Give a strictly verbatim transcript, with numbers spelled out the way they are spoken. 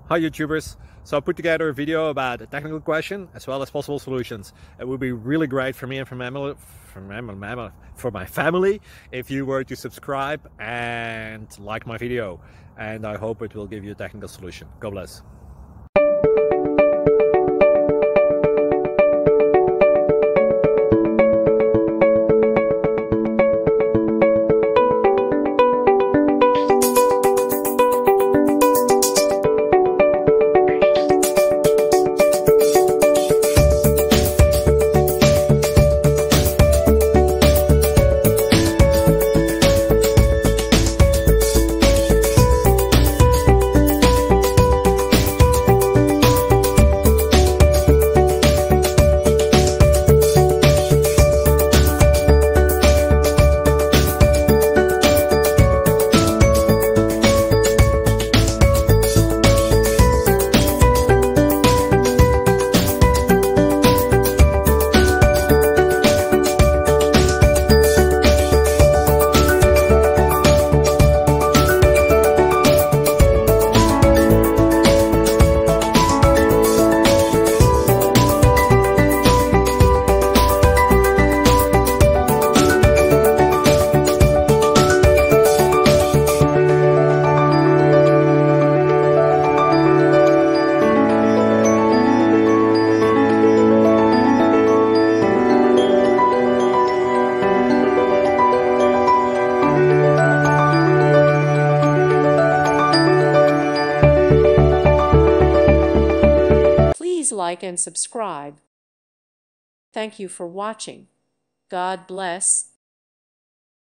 Hi YouTubers! So I put together a video about a technical question as well as possible solutions. It would be really great for me and for my family, for my, for my family if you were to subscribe and like my video, and I hope it will give you a technical solution. God bless. Please like and subscribe. Thank you for watching. God bless.